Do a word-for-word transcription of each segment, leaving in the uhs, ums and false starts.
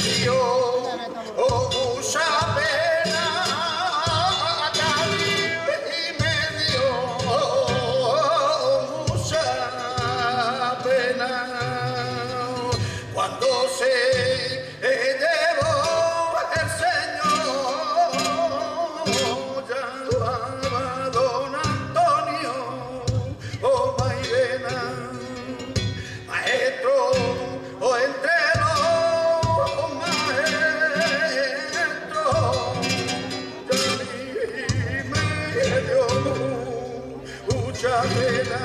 dio oh, mucha pena, y me dio oh, mucha pena cuando se llevó el Señor, ya va don Antonio, oh Mairena, maestro, oh entre los maestros, ya me dio mucha pena.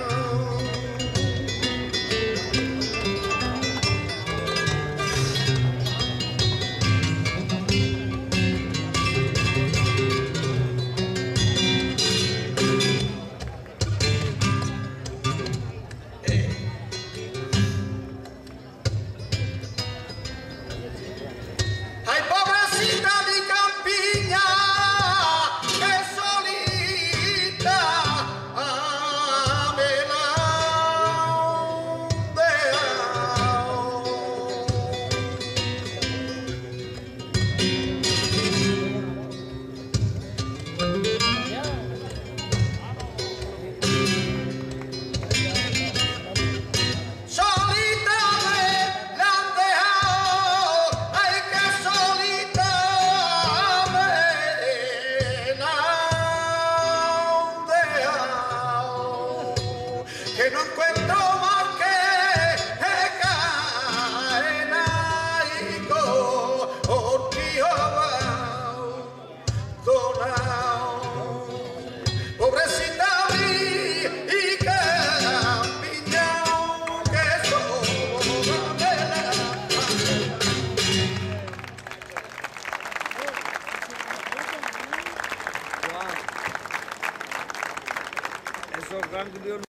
Ay, pobrecita mi campiña, que solita me la han dejado. Solita me la han dejado, ay que solita me la han dejado, que no encuentro más que cadena y cortijo abandonado. Pobrecita mi y campiña, que sola me la. Wow. Esos rangos